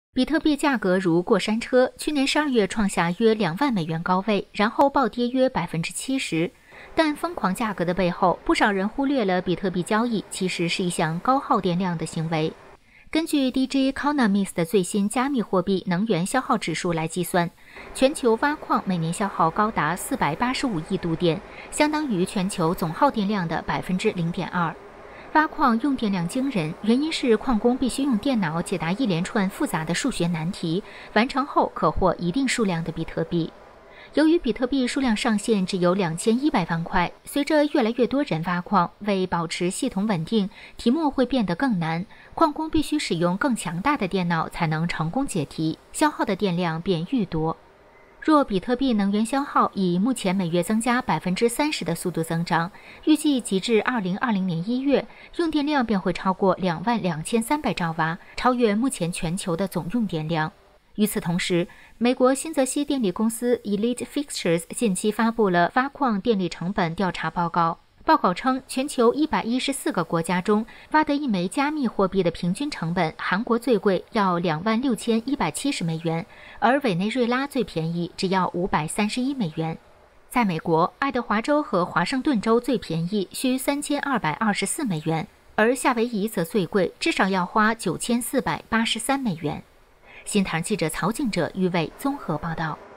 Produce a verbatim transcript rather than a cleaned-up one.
比特币价格如过山车，去年十二月创下约两万美元高位，然后暴跌约百分之七十。但疯狂价格的背后，不少人忽略了比特币交易其实是一项高耗电量的行为。根据 D J Economist 的最新加密货币能源消耗指数来计算，全球挖矿每年消耗高达四百八十五亿度电，相当于全球总耗电量的百分之零点二。挖矿用电量惊人，原因是矿工必须用电脑解答一连串复杂的数学难题，完成后可获一定数量的比特币。由于比特币数量上限只有两千一百万块，随着越来越多人挖矿，为保持系统稳定，题目会变得更难，矿工必须使用更强大的电脑才能成功解题，消耗的电量便愈多。若比特币能源消耗以目前每月增加百分之三十的速度增长，预计截至二零二零年一月，用电量便会超过两万两千三百兆瓦，超越目前全球的总用电量。与此同时，美国新泽西电力公司 Elite Fixtures 近期发布了挖矿电力成本调查报告。报告称，全球一百一十四个国家中，挖得一枚加密货币的平均成本，韩国最贵要两万六千一百七十美元，而委内瑞拉最便宜，只要五百三十一美元。在美国，爱德华州和华盛顿州最便宜，需三千二百二十四美元，而夏威夷则最贵，至少要花九千四百八十三美元。新唐记者曹静哲、于伟综合报道。